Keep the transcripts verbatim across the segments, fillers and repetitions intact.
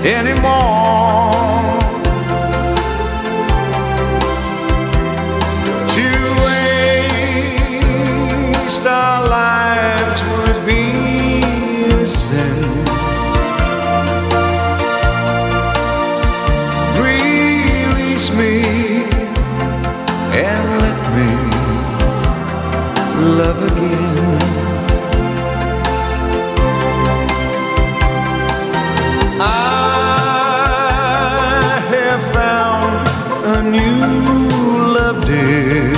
anymore. To waste our lives would be a sin. Release me and let me love again. I have found a new love, dear,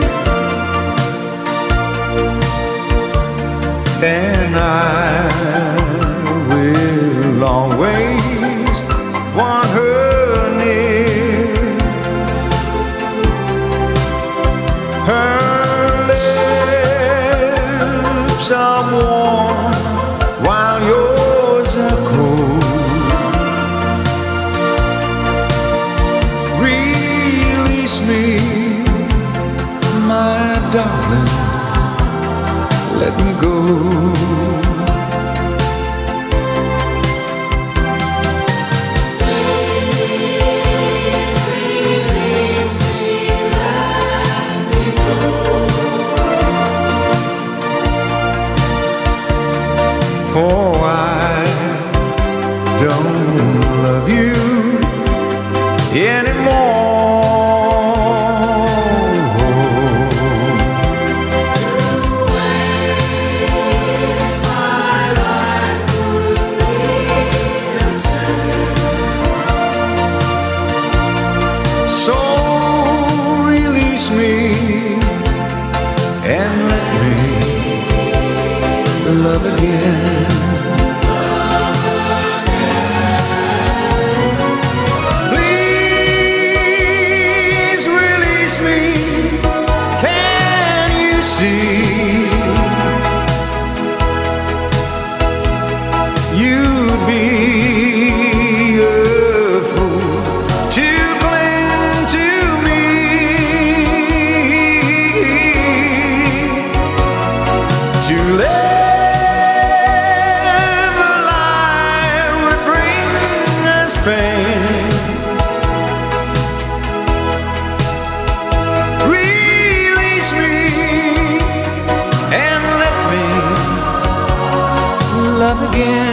and I will always want her near. Her lips are warm while yours are cold. Release me, my darling, let me go. For I don't love you anymore. To waste my life would be a sin. So release me and let me love again. Please release me. Can you see? You'd be a fool to cling to me. To live a lie would bring us pain. Release me and let me love again.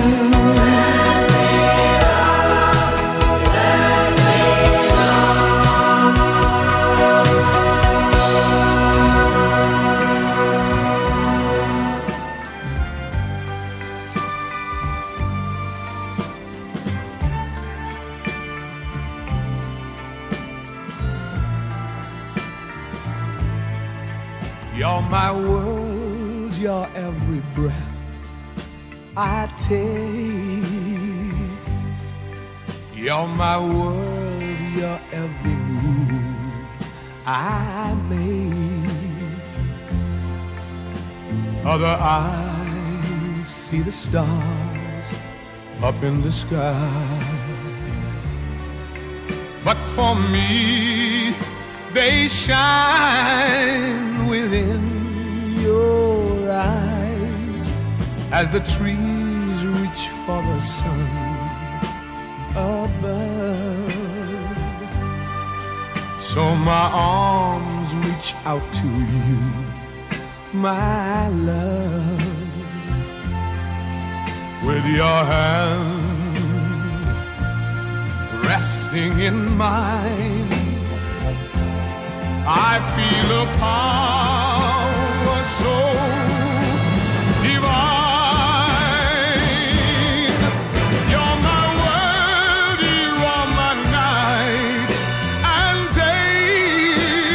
You're my world, your every breath I take. You're my world, your every move I make. Other eyes see the stars up in the sky, but for me they shine within your eyes as the trees reach for the sun above. So my arms reach out to you, my love, with your hand resting in mine. I feel a power so divine. You're my world, you are my night and day.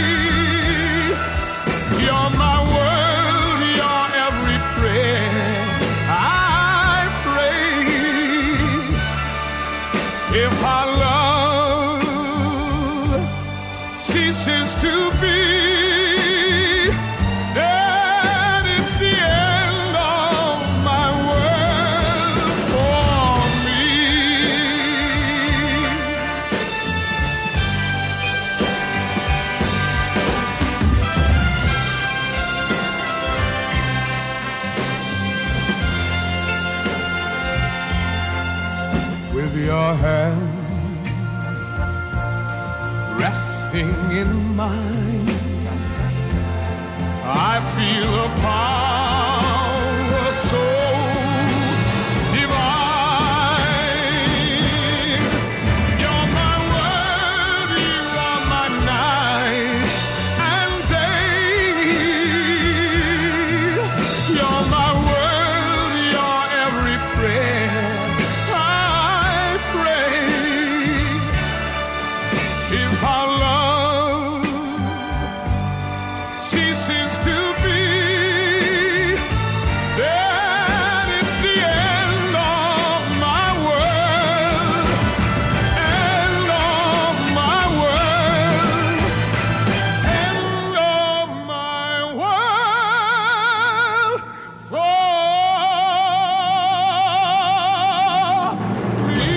You're my world, your every prayer I pray. If our love ceases to be, then it's the end of my world for me. with your hand resting in mine. I feel a power so divine. You're my world, you are my night and day. You're my world, your every prayer I pray. If our love ceases to be, then it's the end of my world, end of my world, end of my world for me.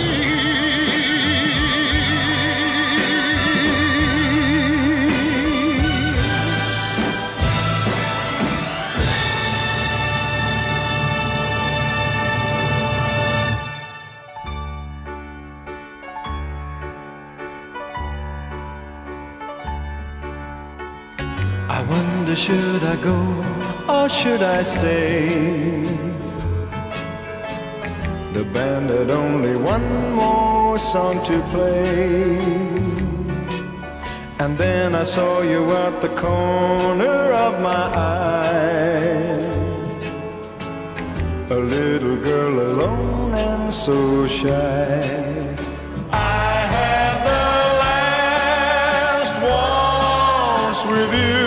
I wonder, should I go or should I stay? The band had only one more song to play, and then I saw you at the corner of my eye, a little girl alone and so shy. I had the last waltz with you.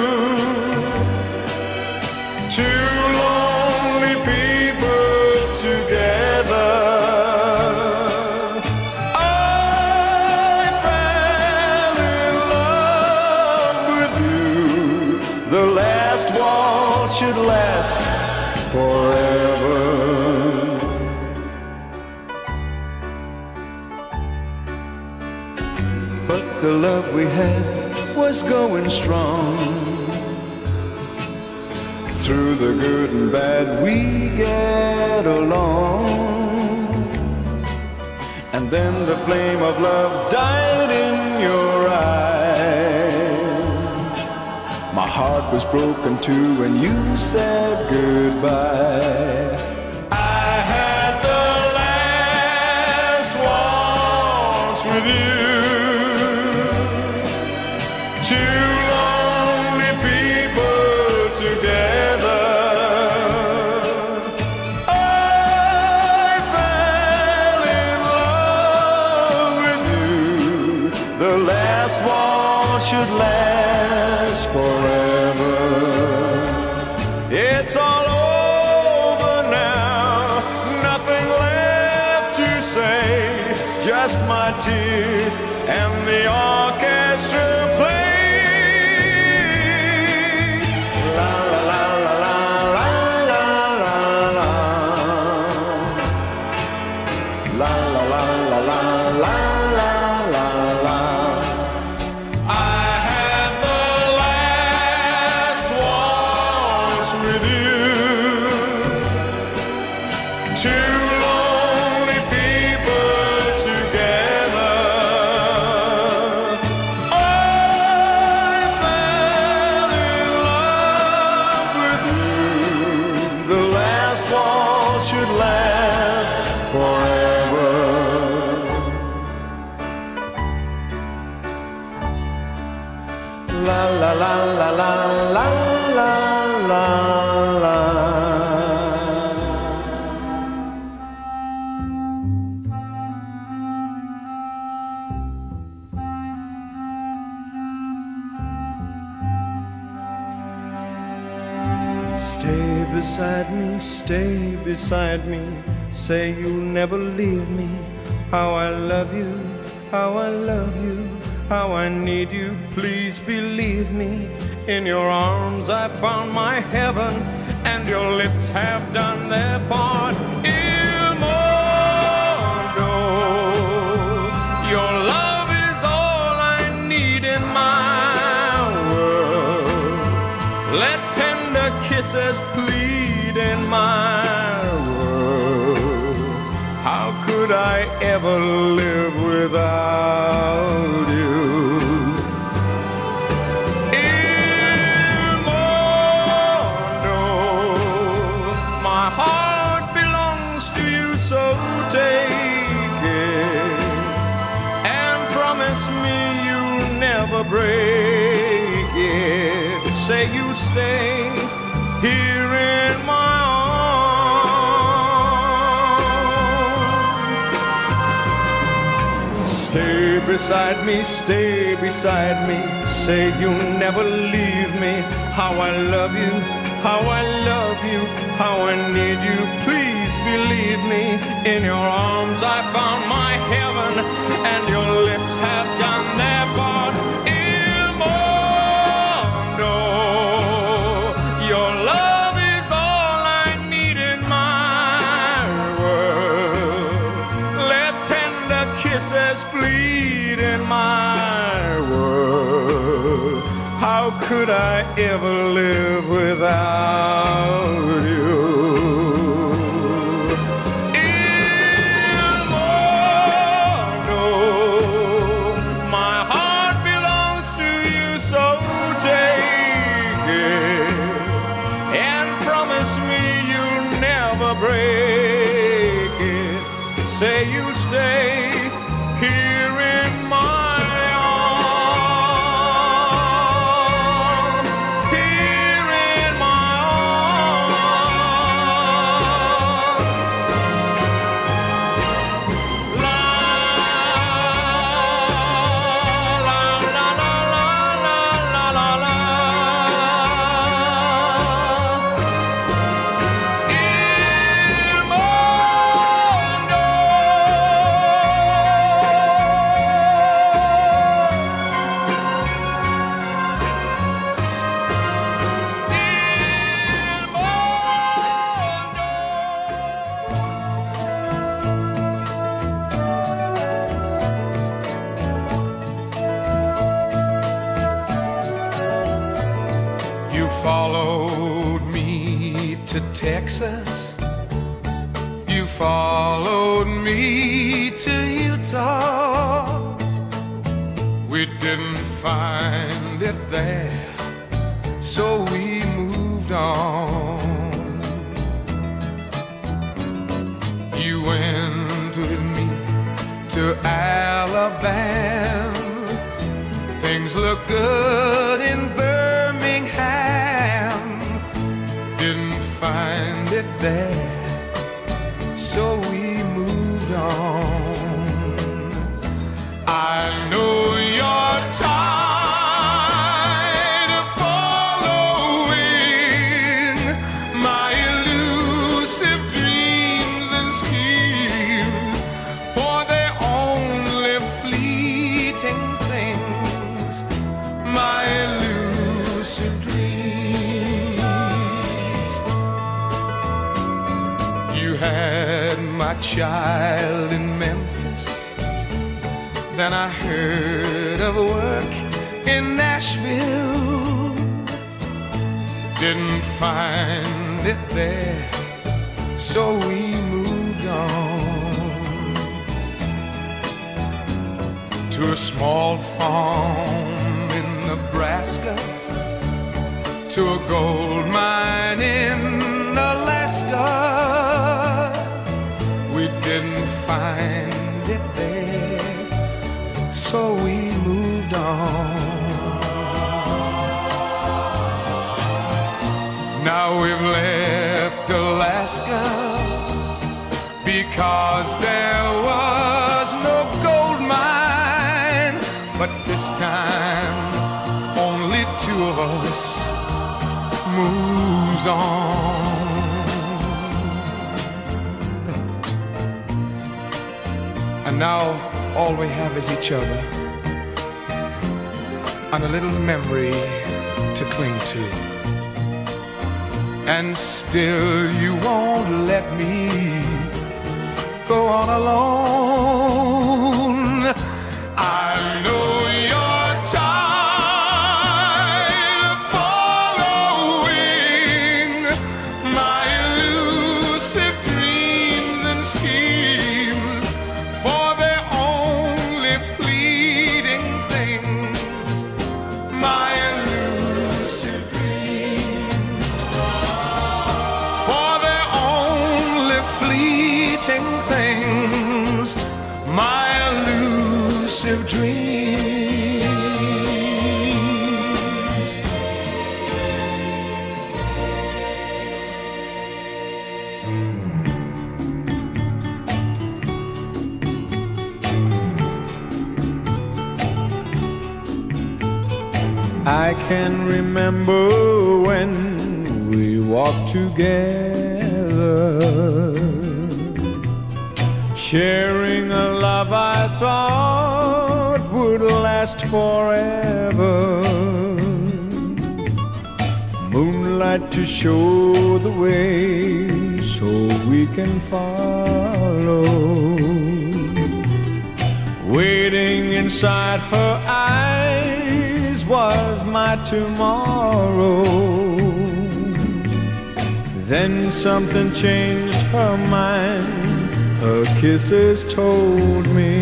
Two lonely people together. I fell in love with you. The last waltz should last forever. But the love we had was going strong. Through the good and bad we get along. And then the flame of love died in your eyes. My heart was broken too when you said goodbye. I had the last waltz with you. Two lonely people together. I fell in love with you. The last waltz should last forever. It's all over now, nothing left to say, just my tears and the orchestra play. Should last forever. La la la la la la la la la. Stay beside me, stay beside me. Say you'll never leave me. How I love you, how I love you, how I need you. Please believe me. In your arms I found my heaven, and your lips have done their part. Il mondo, your love is all I need in my world. Let tender kisses plead in my world. How could I ever live without you? Il mondo, my heart belongs to you, so take it and promise me you'll never break it. Say you'll stay here in my arms. Stay beside me, stay beside me. Say you'll never leave me. How I love you, how I love you, how I need you. Please believe me. In your arms I found my heaven, and your lips have done their part. Il mondo, your love is all I need in my world. Let tender kisses bleed in my world. How could I ever live without you? Il mondo, my heart belongs to you, so take it and promise me you'll never break it. Say you'll stay here in my arms, here in my arms. La la la la la la la la la. Il mondo. You followed me to Texas. You followed me to Utah. We didn't find it there, so we moved on. You went with me to Alabama. Things look good in Birmingham. Didn't find it there, so we moved on. I know you're tired of following my elusive dreams and schemes, for they're only fleeting things, my elusive dreams. You had my child in Memphis, then I heard of work in Nashville. Didn't find it there, so we moved on to a small farm in Nebraska, to a gold mine in Alaska. We didn't find it there, so we moved on. Now we've left Alaska because there was no gold mine, but this time only two of us moves on. And now all we have is each other and a little memory to cling to. And still you won't let me go on alone. I know you're tired of following my elusive dreams and schemes, my elusive dreams. I can remember when we walked together, sharing a love I thought would last forever. Moonlight to show the way so we can follow. Waiting inside her eyes was my tomorrow. Then something changed her mind. Her kisses told me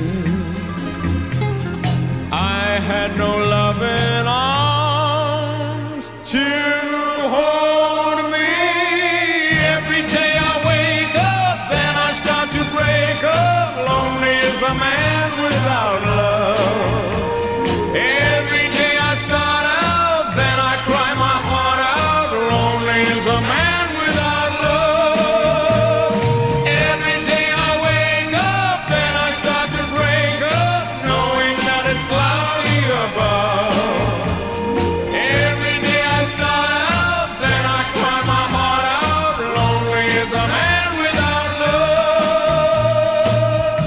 I had no loving arms to hold me. Every day I wake up, then I start to break up. Lonely as a man without love. Every day I start out, then I cry my heart out. Lonely as a man without love. Every day I wake up, then I start to break up, knowing that it's cloudy above. Every day I start out, then I cry my heart out. Lonely as a man without love.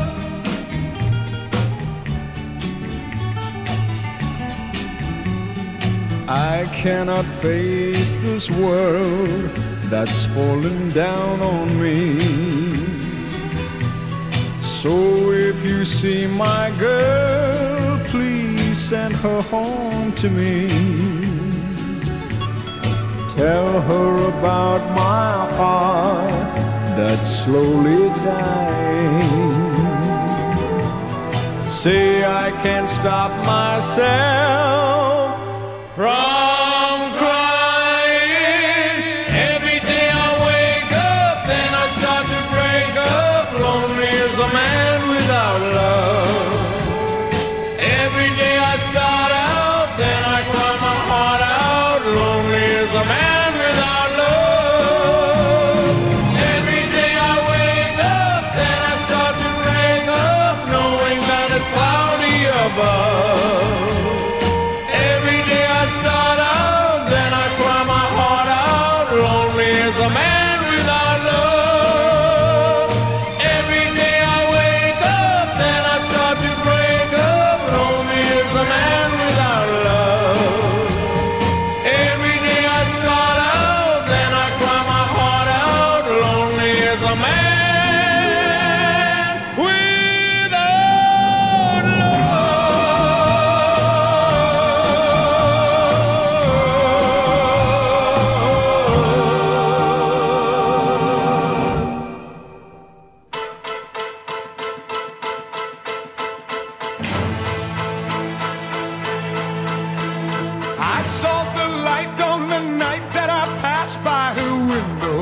I cannot face this world that's fallen down on me. So if you see my girl, please send her home to me. Tell her about my heart that's slowly dying. Say I can't stop myself from crying. Every day I wake up, then I start to break up. Lonely as a man without love. Every day I start out, then I cry my heart out. Lonely as a man without love. Every day I wake up, then I start to break up, knowing that it's cloudy above. Every day I start out, then I cry my heart out. Lonely as a man without love. Every day I wake up, then I start to break up. Lonely as a man without love. Every day I start out, then I cry my heart out. Lonely as a man without I saw the light on the night that I passed by her window.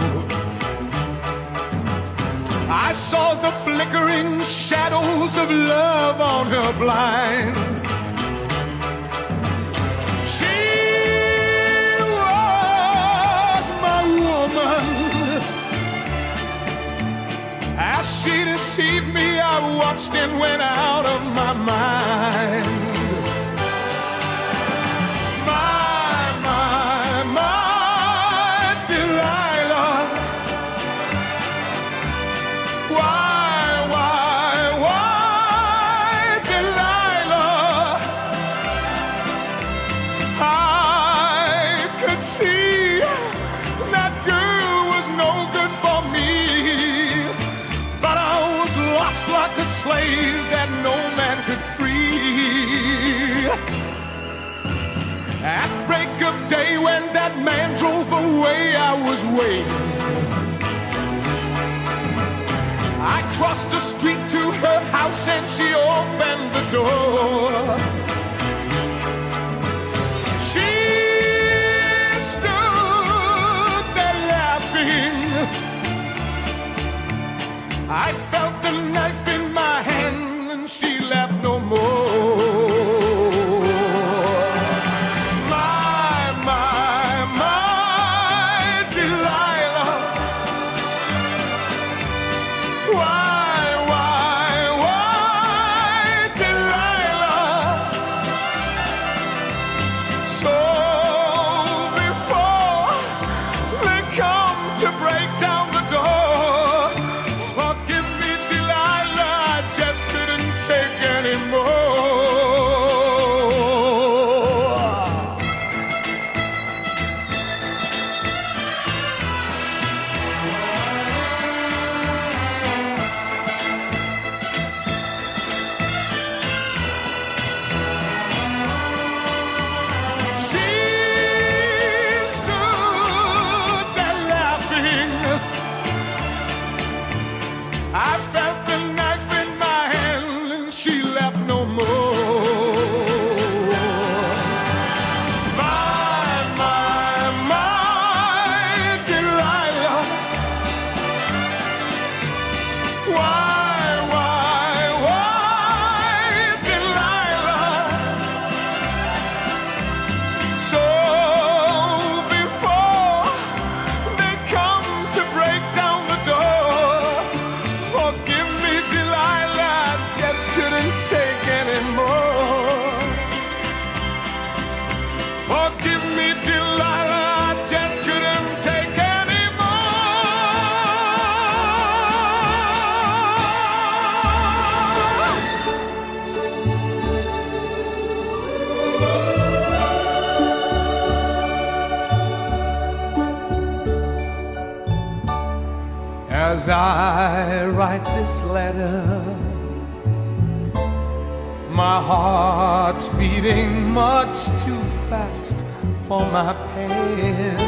I saw the flickering shadows of love on her blind. She was my woman. As she deceived me, I watched and went out of my mind. My, my, my Delilah. Why, why, why, Delilah? I could see that girl was no good for me, but I was lost like a slave that no man could free. At break of day when that man drove away, I was waiting. I crossed the street to her house and she opened the door. She stood there laughing. I felt the knife in my she left no more. My, my, my Delilah, why, why, why Delilah? So before they come to break down the door, forgive me, Delilah, I just couldn't take anymore. Forgive me, Delilah, I just couldn't take As I write this letter, my heart's beating much too fast for my pen.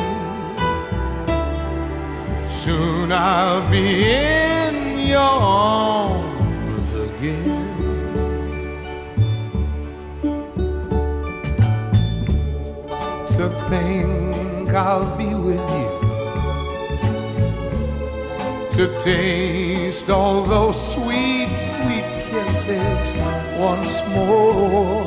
Soon I'll be in your arms again. To think I'll be with you, to taste all those sweet, sweet kisses once more.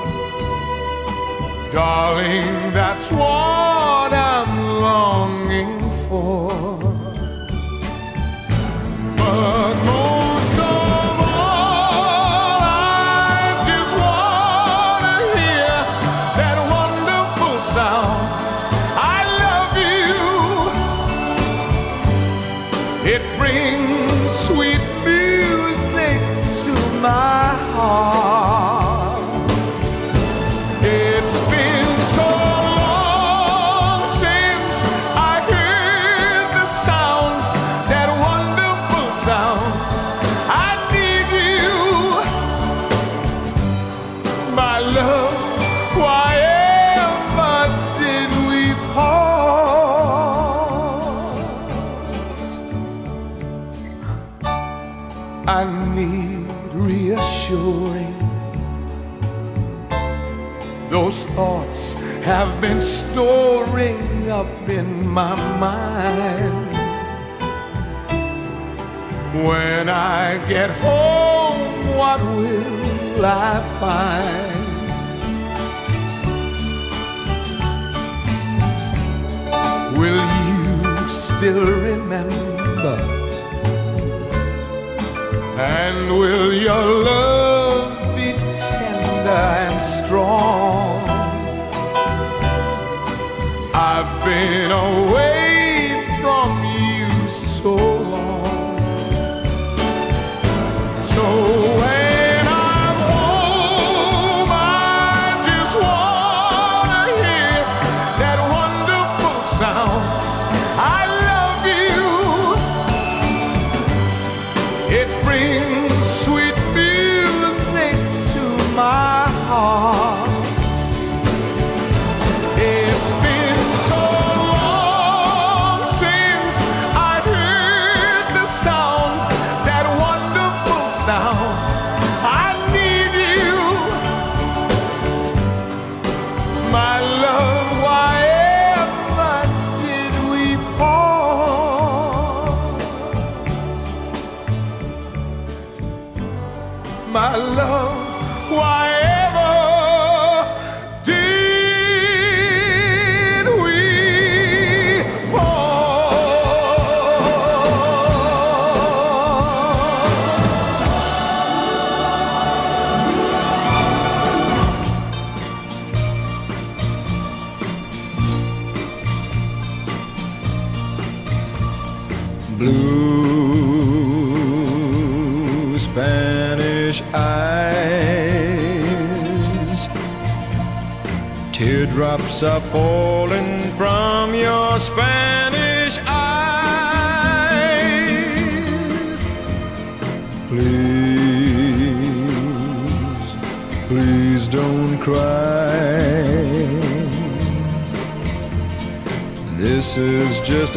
Darling, that's what I'm longing for. But most of all, I just want to hear that wonderful sound, I love you. It brings sweet music to my heart. It's been so long since I heard the sound, that wonderful sound. I need you, my love. Why ever did we part? I need reassuring. Those thoughts have been storing up in my mind. When I get home, what will I find? Will you still remember? And will your love be tender and strong? I've been away from you so long. So when I'm home, I just want to hear that wonderful sound, I love you. It brings sweet music to my heart. It's been so long since I heard the sound, that wonderful sound. I need you, my love. Why ever did we part? My love, why ever did we Blue Spanish eyes, teardrops are falling from your Spanish eyes. Please, please don't cry. This is just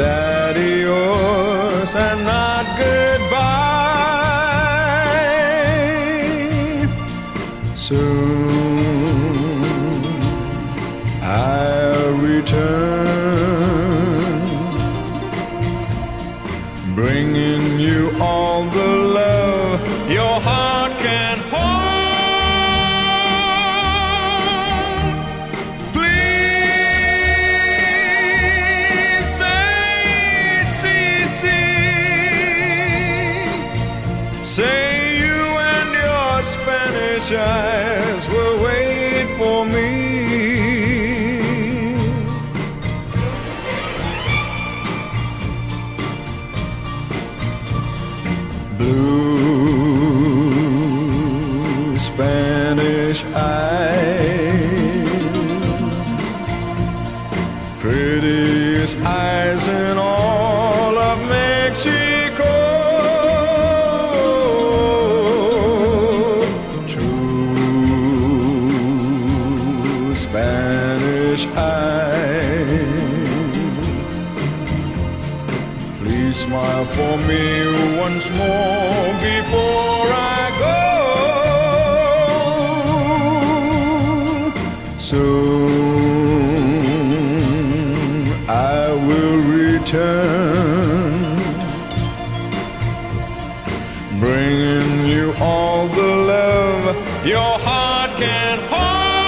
adios and not goodbye. Soon I'll return, bringing you all the love your heart can hold. Please say, see, see, say you and your Spanish eyes will wait for me. Blue Spanish eyes, prettiest eyes in all of Mexico. True Spanish eyes, please smile for me once more before I go. Soon I will return, bringing you all the love your heart can hold.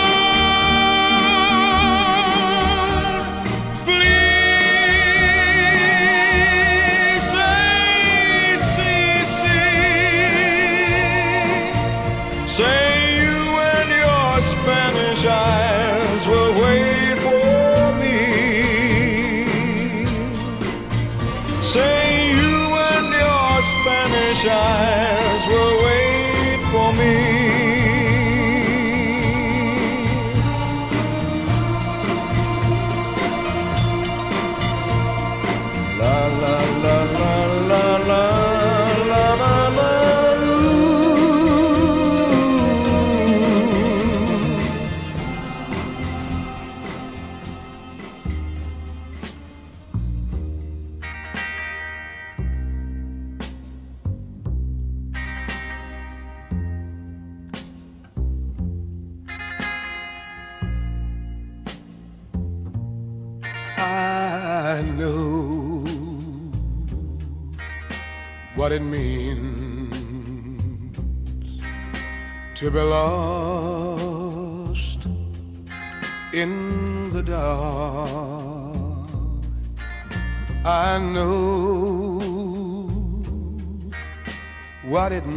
Say you and your Spanish eyes will wait for me. Say you and your Spanish eyes will wait for me. La la la la la la la la la. I know what it means to be lost in the dark. I know what it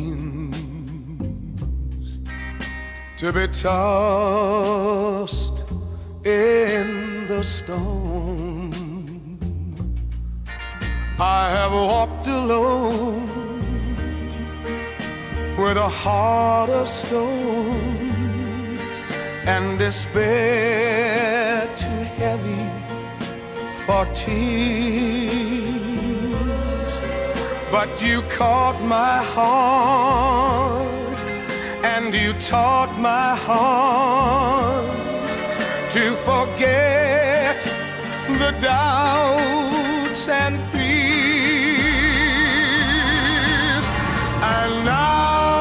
means to be tossed in the storm. I have walked alone with a heart of stone and despair too heavy for tears. But you caught my heart and you taught my heart to forget the doubts and fears. And now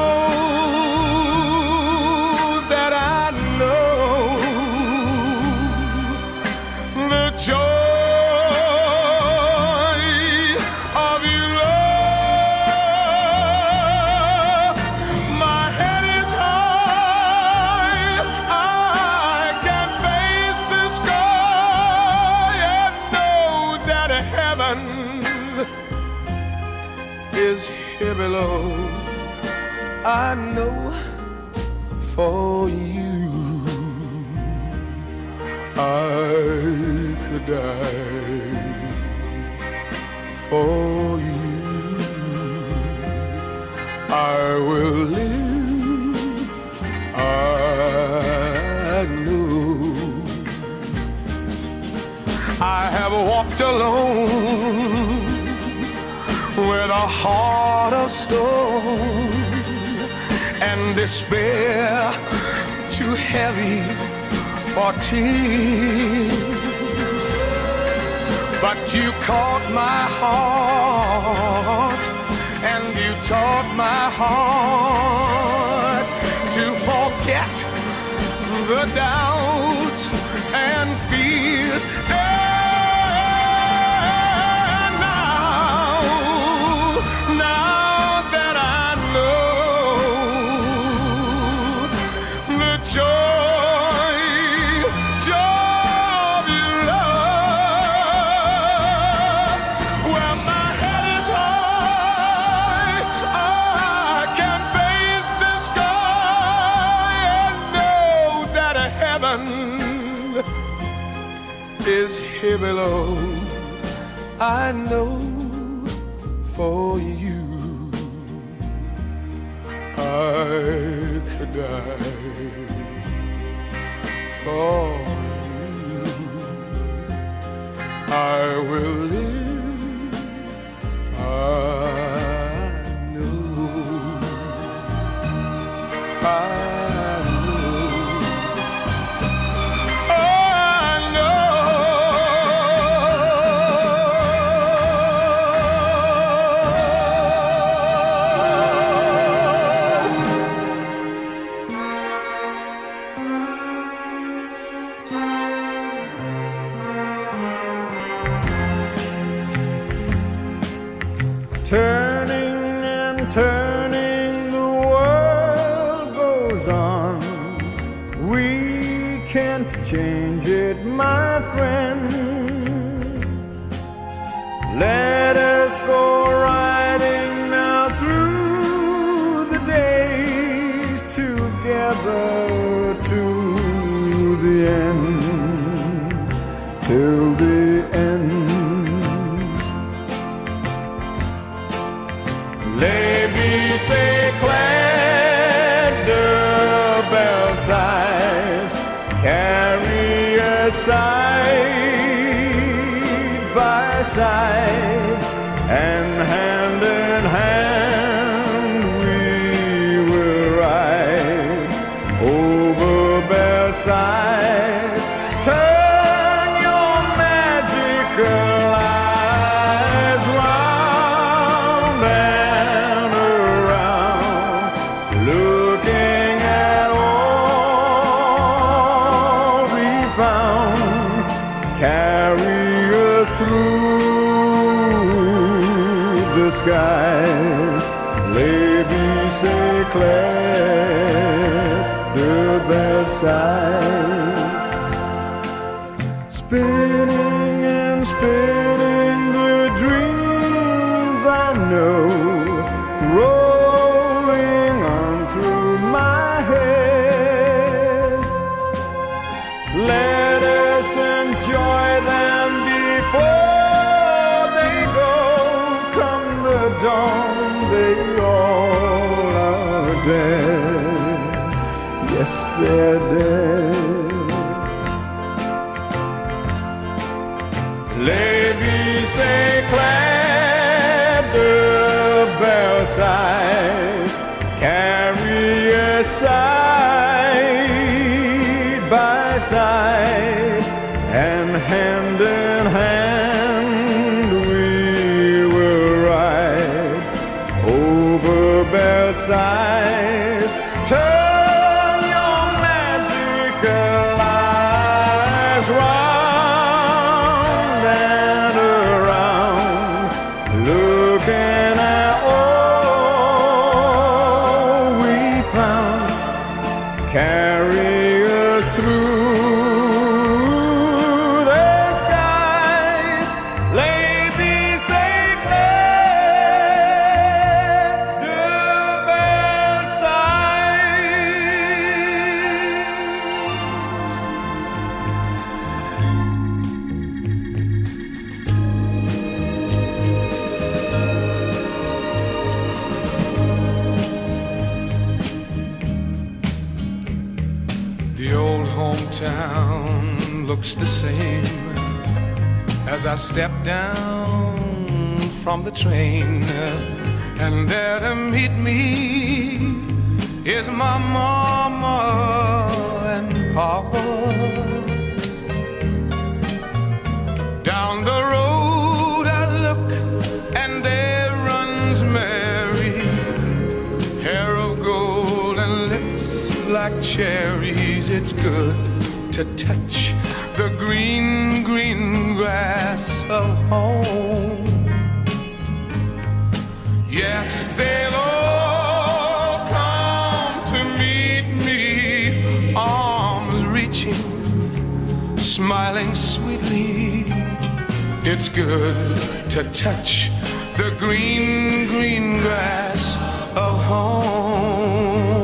that I know the joy of your love, my head is high, I can face the sky and know that heaven is here below. I know for you I could die. For you I will live. I know I have walked alone with a heart of stone and despair too heavy for tears. But you caught my heart and you taught my heart to forget the doubts and fears. And now, now that I know the joy, joy of your love, where my head is high, I can face the sky and know that a heaven is here below. I know for you I could die. For you I will live. I know. I turning and turning, the world goes on. We can't change it, my friend. Let us go riding now through the days together to the end, till the end. Les bicyclettes de Belsize carry us side by side, and hand in hand we will ride over Belsize. Turn your magical eyes round and around, looking at all we found. Carry us through the skies, les bicyclettes de Belsize. Spinning and spinning the dreams I know, rolling on through my head. Let us enjoy them before they go. Come the dawn, they all are dead. Yes, they're dead. Les bicyclettes de Belsize carry us side by side, and hand in hand we will ride over Belsize. Turn your magical eyes round and around, looking at all we found. Carry us through the skies, les bicyclettes de The old hometown looks the same as I step down from the train, and there to meet me is my mama and papa. Down the road I look, and there runs Mary, hair of gold and lips like cherries. It it's good to touch the green, green grass of home. Yes, they'll all come to meet me, arms reaching, smiling sweetly. It's good to touch the green, green grass of home.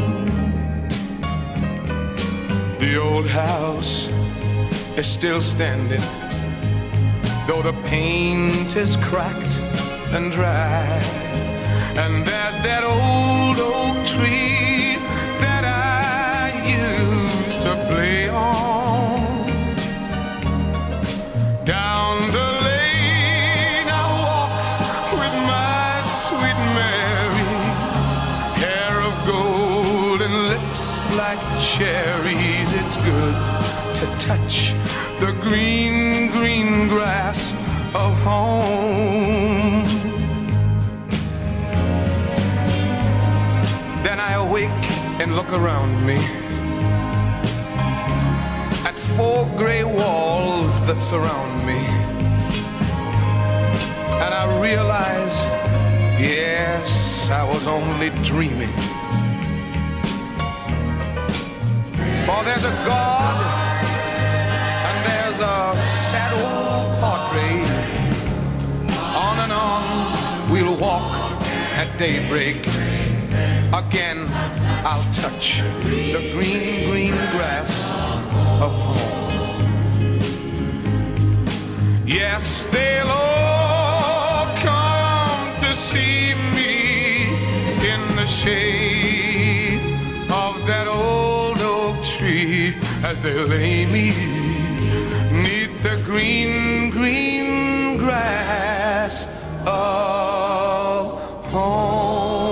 The old house is still standing, though the paint is cracked and dry. And there's that old oak tree that I used to play on. Down the lane I walk with my sweet Mary, hair of gold and lips like cherries. It's good to touch the green, green grass of home. Then I awake and look around me at four gray walls that surround me, and I realize, yes, I was only dreaming. For there's a God and there's a sad old portrait. On and on we'll walk at daybreak. Again I'll touch the green, green grass of home. Yes, they'll all come to see me in the shade of that old oak tree, as they lay me neath the green, green grass of home.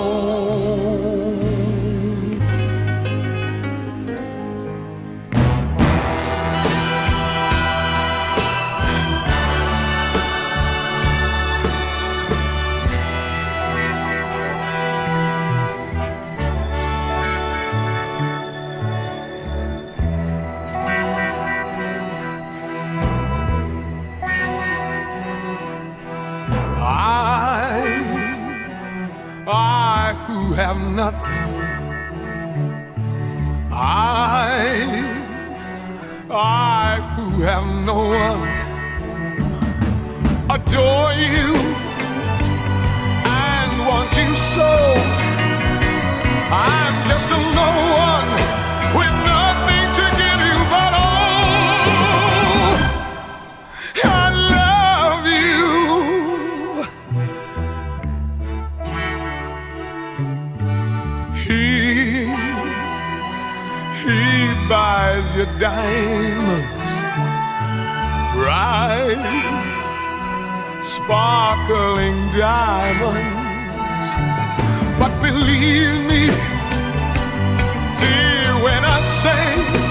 I who have nothing, I, I who have no one, adore you and want you so. I'm just a no one with nothing to give you but all. I love you. He, he buys your diamonds, bright, sparkling diamonds. But believe me, dear, when I say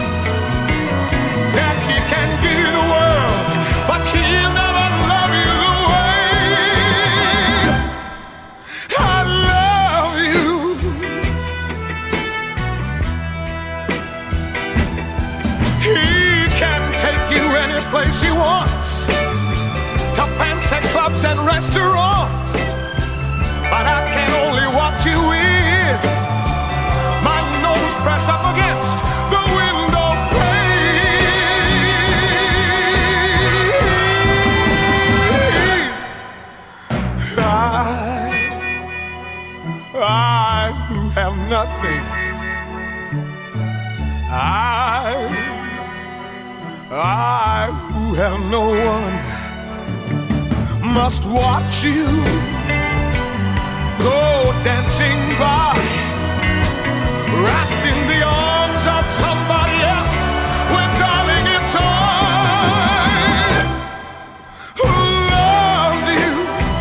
that he can give you the world, but he'll never love you the way I love you. He can take you any place he wants, to fancy clubs and restaurants, but I can only watch you in, my nose pressed up against the window pane. I, I who have nothing, I, I who have no one, must watch you go dancing by, wrapped in the arms of somebody else, when darling it's I who loves you.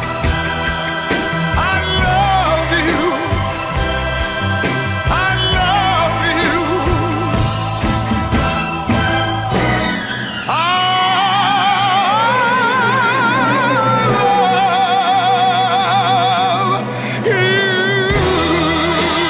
I love you. I love you. I love you.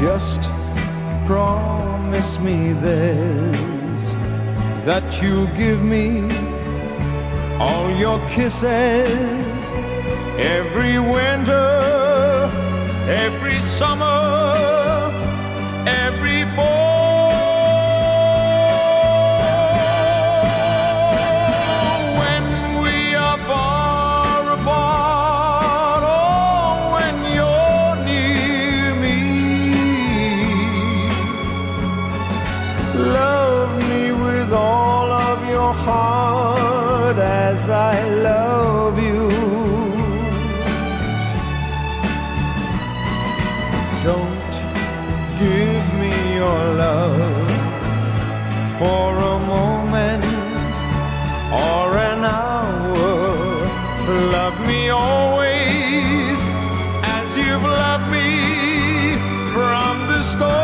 Just promise me this, that you'll give me all your kisses every winter, every summer, every fall. When we are far apart, or when you're near me, love me with all of your heart as I love you. Don't give me your love for a moment or an hour. Love me always as you've loved me from the start.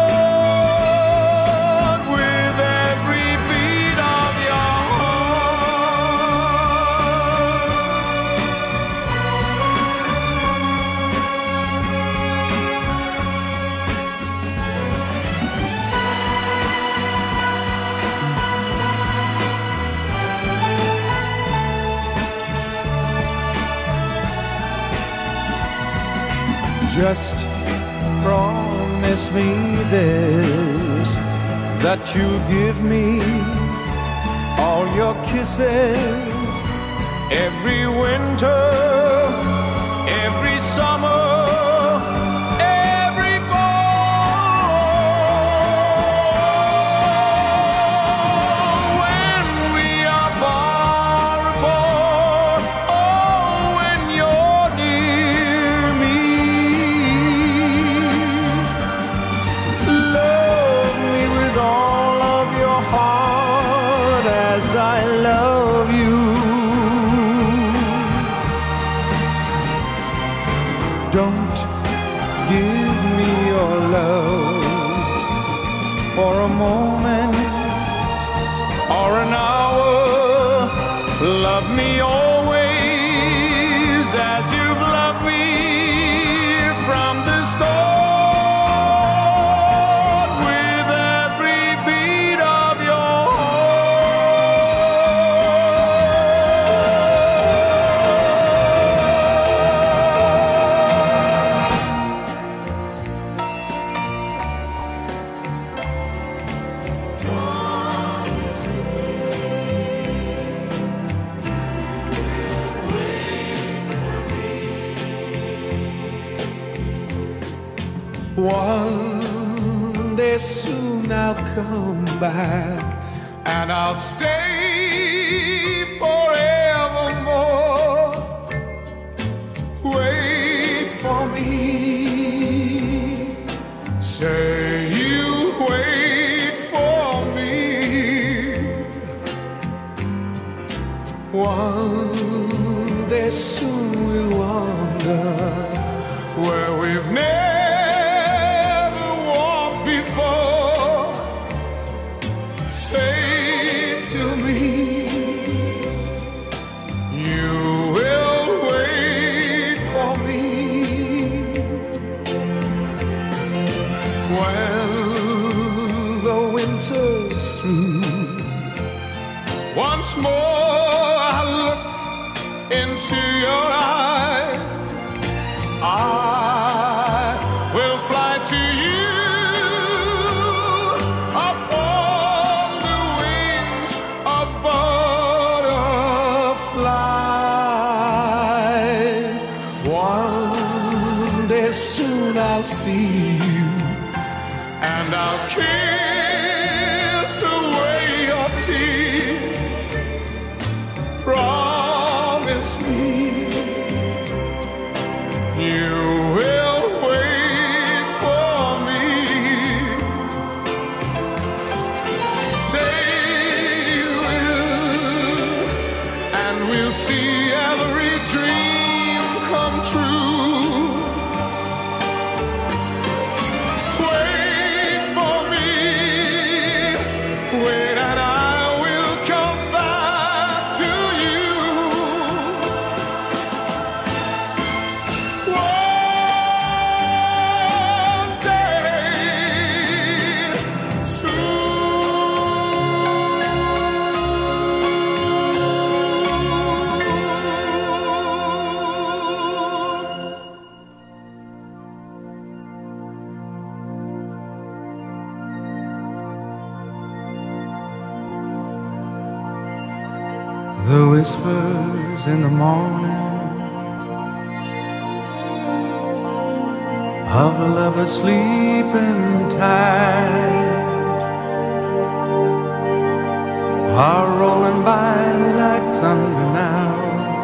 Just promise me this, that you'll give me all your kisses every winter, every summer, every fall. When we are far apart, oh, when you're near me, love me with all of your heart as I love you. Don't give me your love for a moment or an hour. Love me always as you've loved me from the start. One day soon I'll come back, and I'll stay forevermore. Wait for me, say you wait for me. One day soon we'll wander where we've never to me, you will wait for me. When the winter's through, once more I look into your eyes, I will fly to you. Soon I'll see you, and I'll kiss away your tears. Promise me you will wait for me. Say you will, and we'll see every dream come true. Whoa! the whispers in the morning of a lover sleeping tight are rolling by like thunder now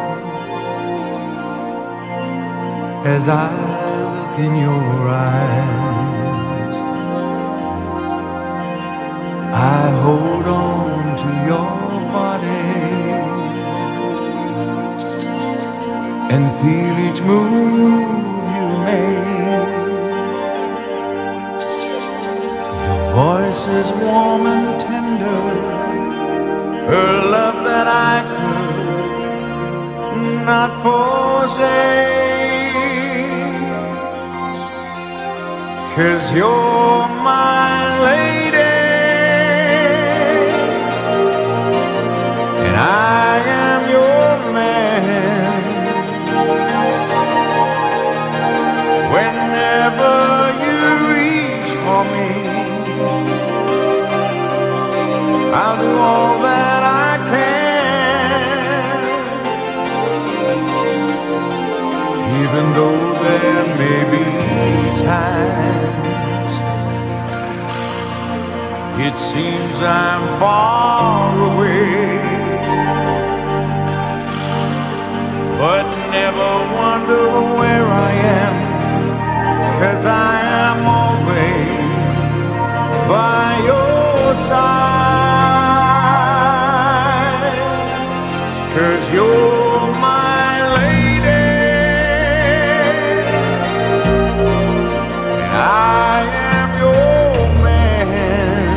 as I look in your eyes. I hold on to your body and feel each move you make. Your voice is warm and tender, a love that I could not forsake, 'cause you're my lady and I am your man. Whenever you reach for me, I'll do all that I can, even though there may be times it seems I'm far away, but never wonder where I am, 'cause I am always by your side, 'cause you're my lady and I am your man.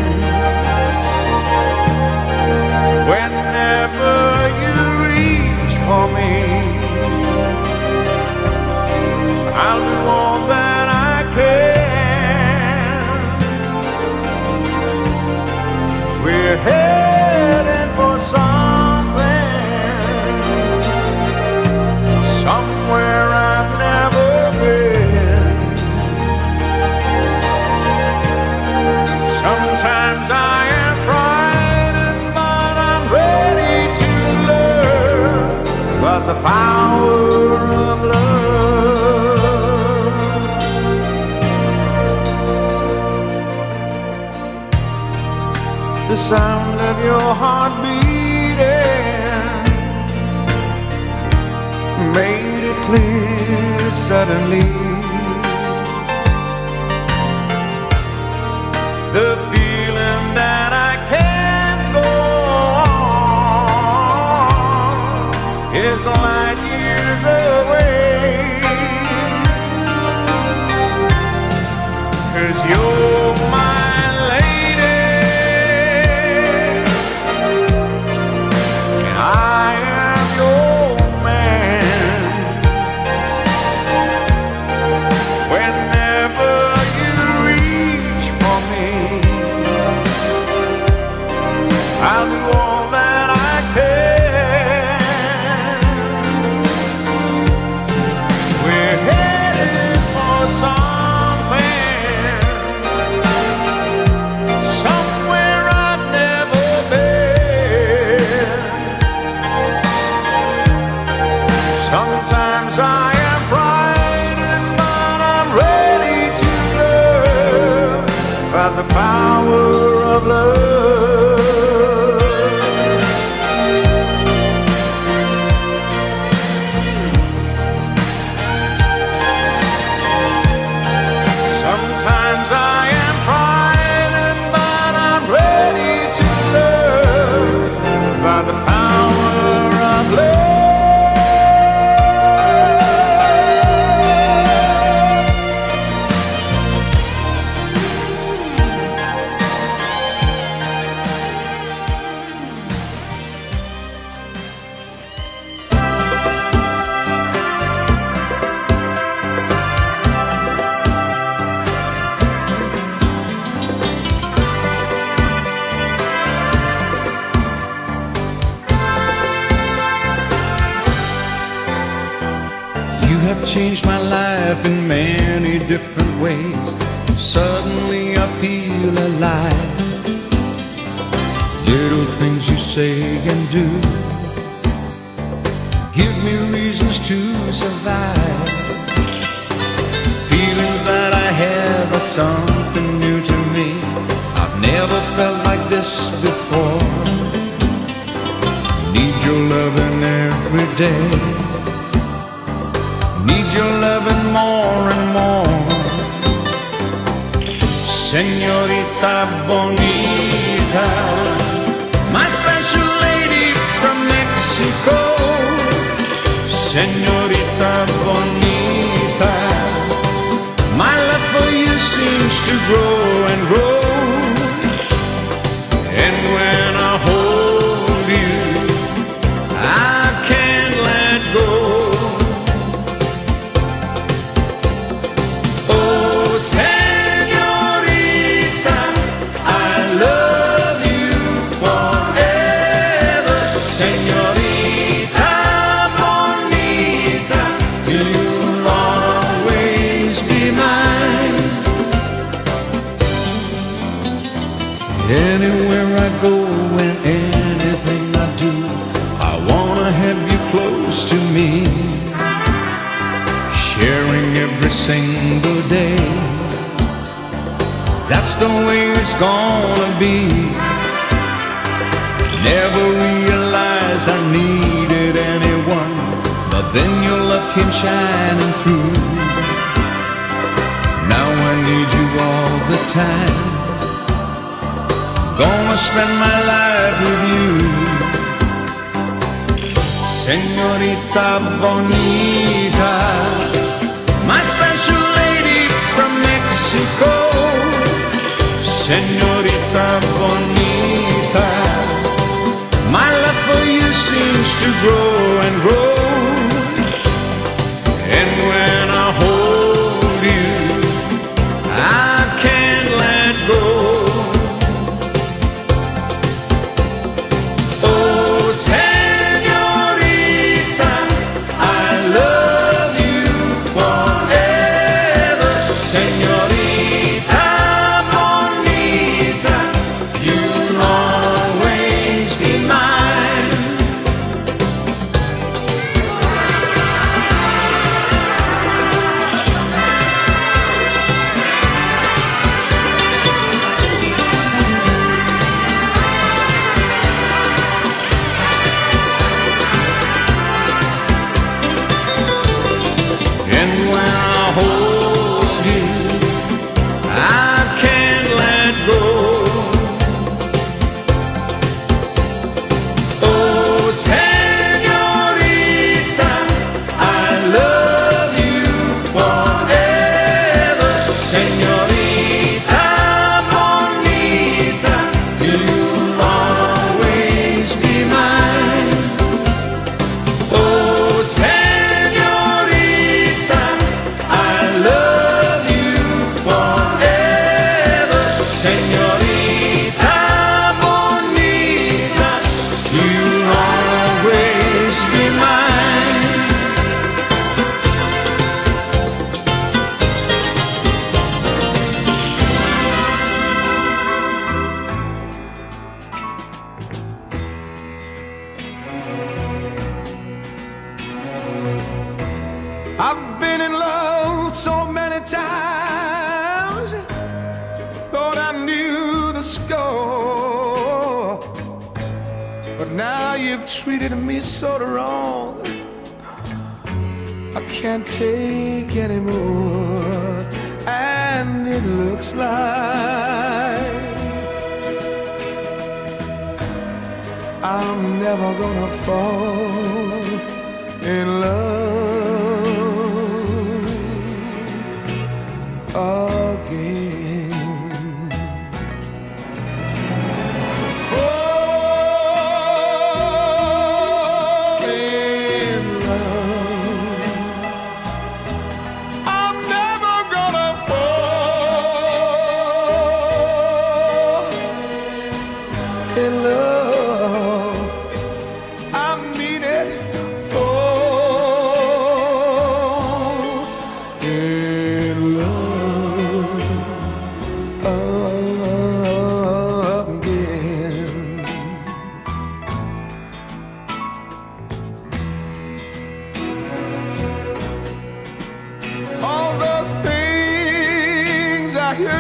Whenever you reach for me, I'll do all that I can. We're headed for something, somewhere I've never been. Sometimes I am frightened, but I'm ready to learn about the power of love. The sound of your heart beating made it clear suddenly. The feeling that I can't go on is light years away, 'cause you're my lady and I am your man. Whenever you reach for me, I'll do all that I can. We're headed for something, somewhere I've never been. Sometimes I am frightened, but I'm ready to learn about the power of love. Sometimes I am frightened, but I'm ready to learn about the power of love. You have changed my life in many different ways. Suddenly I feel alive. Little things you say and do survive. Feelings that I have are something new to me. I've never felt like this before. Need your loving every day. Need your loving more and more. Señorita bonita, my special lady from Mexico. Señorita bonita, my love for you seems to grow and grow. And when I hold you, I can't let go. Oh, señorita, I love you forever. Señorita bonita, you'll always be mine. Anywhere I go and anything I do, I wanna have you close to me, sharing every single day. That's the way it's gonna be. Never realized I needed anyone, but then your love came shining through. Now I need you all the time. Gonna spend my life with you. Señorita bonita, my special lady from Mexico. Señorita bonita, my love for you seems to grow and grow. And when I hold you, I can't let go. Oh, señorita, I love you forever. Señorita bonita, you'll always be mine. And when I hold you, I can't let go. Oh, señorita, I love you forever. Señorita bonita, you'll always be mine. Oh, señorita, I love you forever. Señorita bonita, you'll always be mine. I've been in love so many times, thought I knew the score, but now you've treated me so wrong, I can't take anymore. And it looks like I'm never gonna fall in love again. Fall in love. I'm never gonna fall in love. I mean it. Fall in love again.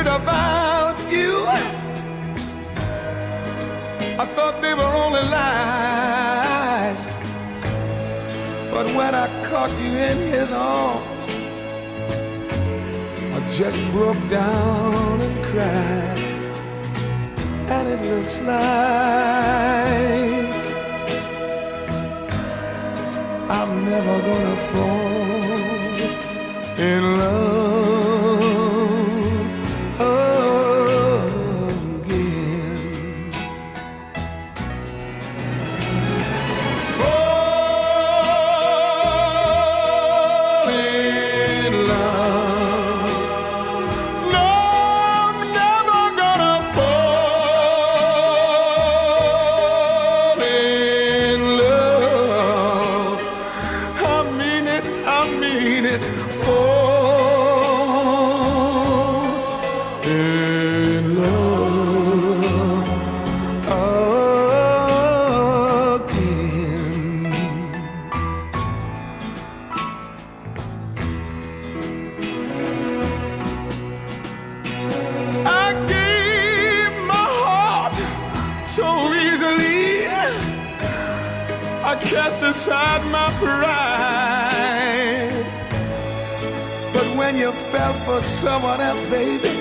heard about you, I thought they were only lies. But when I caught you in his arms, I just broke down and cried. And it looks like I'm never gonna fall in love again. Fall in love. No, I'm never gonna fall in love. I mean it, I mean it. Fall in love again. I gave my heart so easily. I cast aside my pride. But when you fell for someone else, baby,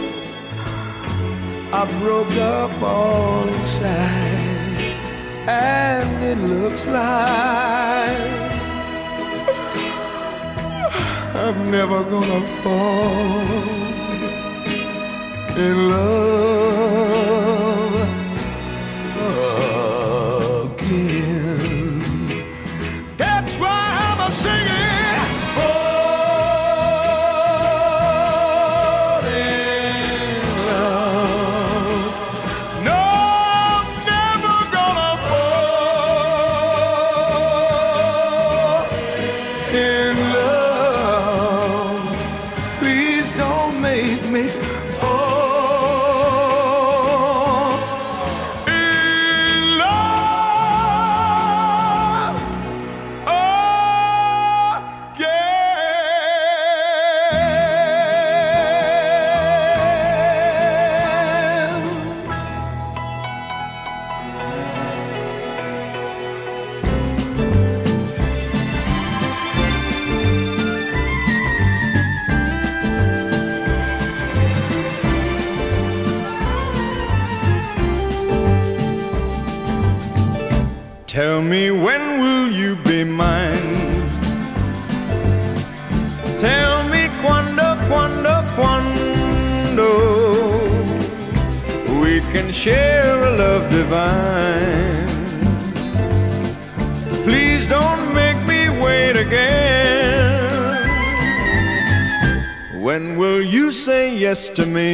I broke up all inside. And it looks like I'm never gonna fall in love again. That's why I'm a singing. Fall in love. No, I'm never gonna fall in love. Please don't make me fall in love again. Tell me, when will you be mine? Tell me quando, quando, quando we can share a love divine. Please don't make me wait again. When will you say yes to me?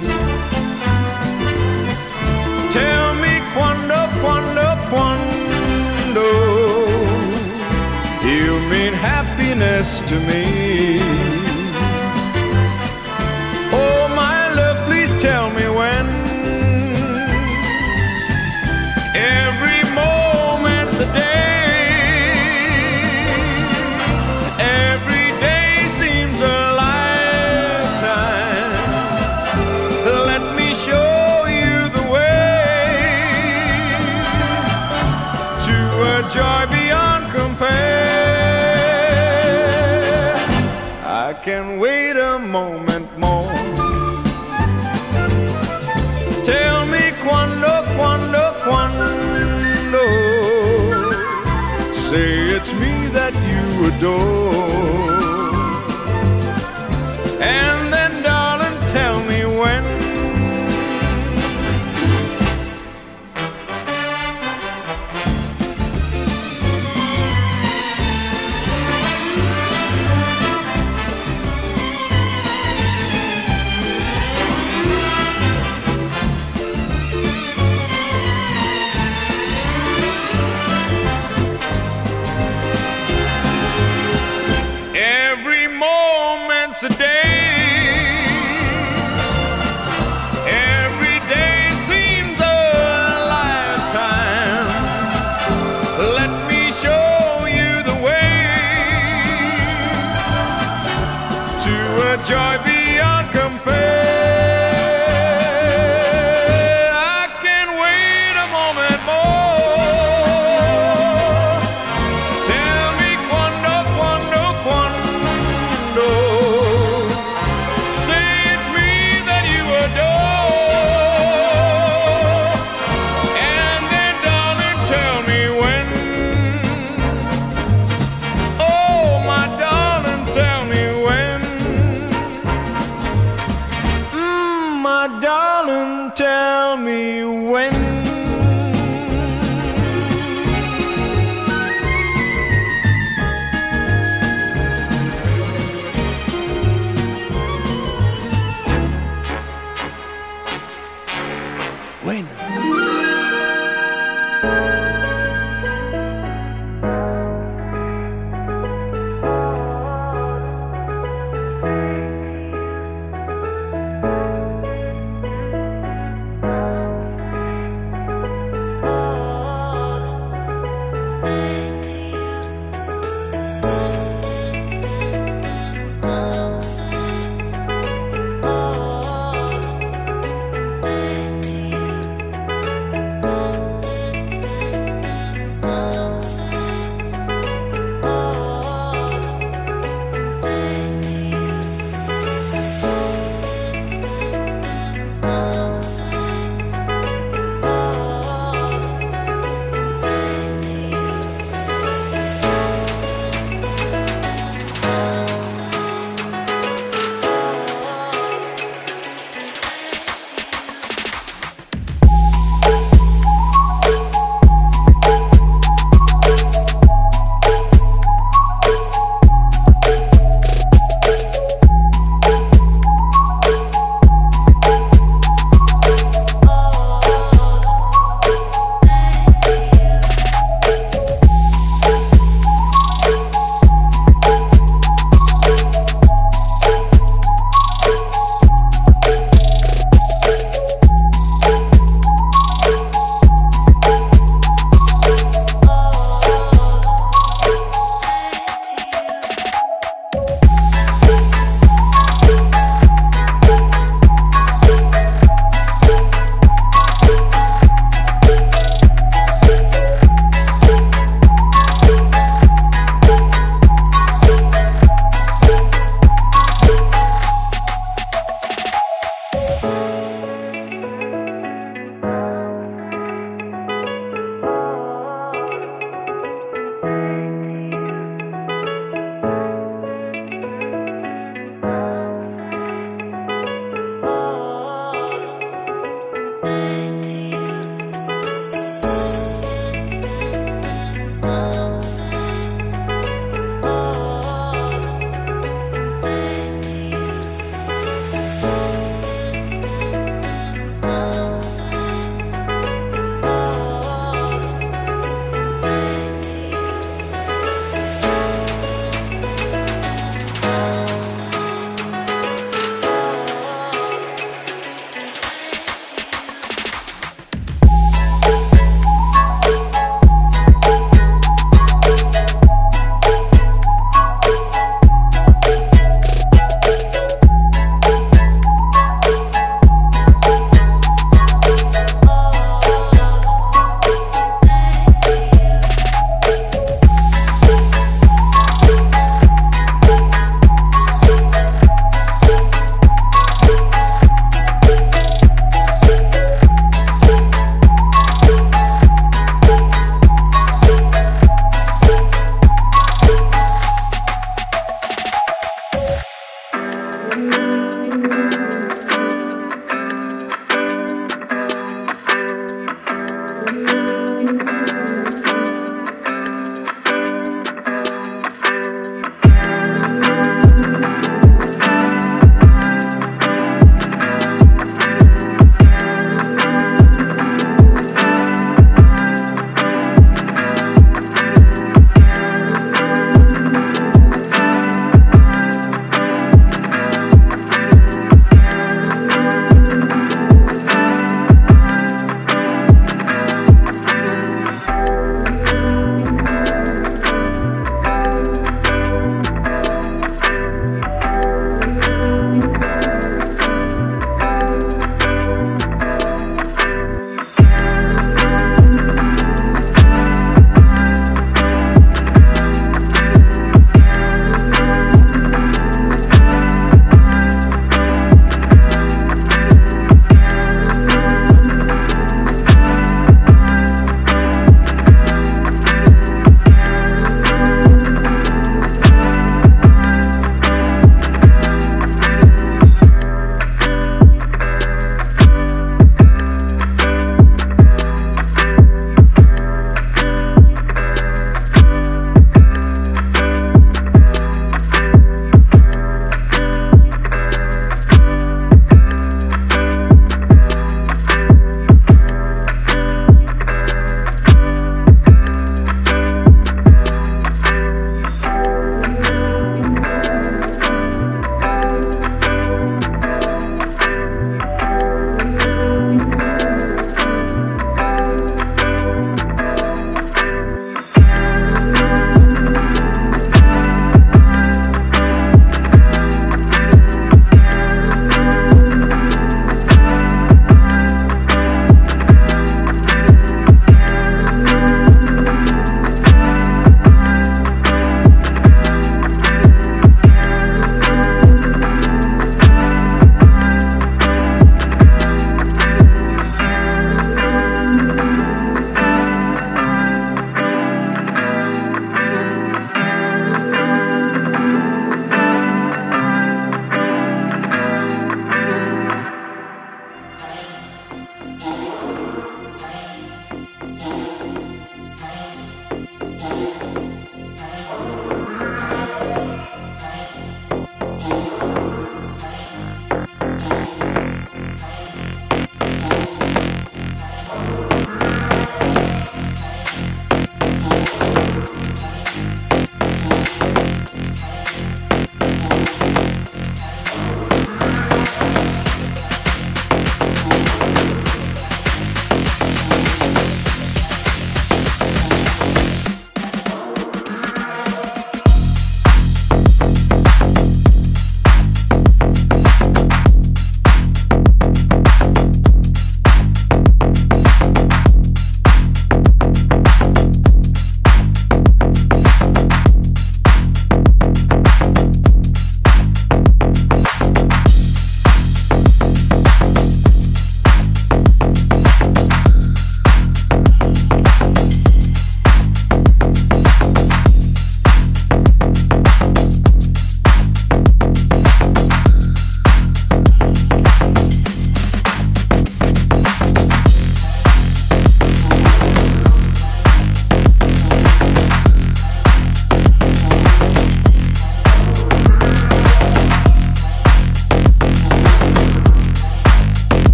Tell me quando, quando, quando you mean happiness to me. Oh, my love, please tell me when. Every moment's a day. Every day seems a lifetime. Let me show you the way to a joy beyond compare. I can wait a moment more. Tell me quando, quando, quando. Say it's me that you adore. And then, darling, tell me when. A day, every day seems a lifetime. Let me show you the way to a joy beyond compare. darling, tell me when. When?